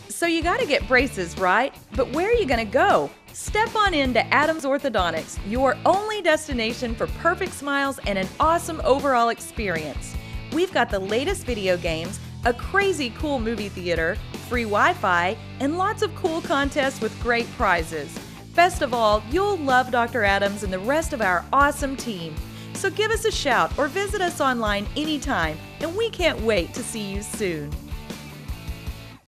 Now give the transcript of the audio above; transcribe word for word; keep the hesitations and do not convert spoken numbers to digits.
So you gotta get braces, right? But where are you gonna go? Step on into Adams Orthodontics, your only destination for perfect smiles and an awesome overall experience. We've got the latest video games, a crazy cool movie theater, free Wi-Fi, and lots of cool contests with great prizes. Best of all, you'll love Doctor Adams and the rest of our awesome team. So give us a shout or visit us online anytime, and we can't wait to see you soon.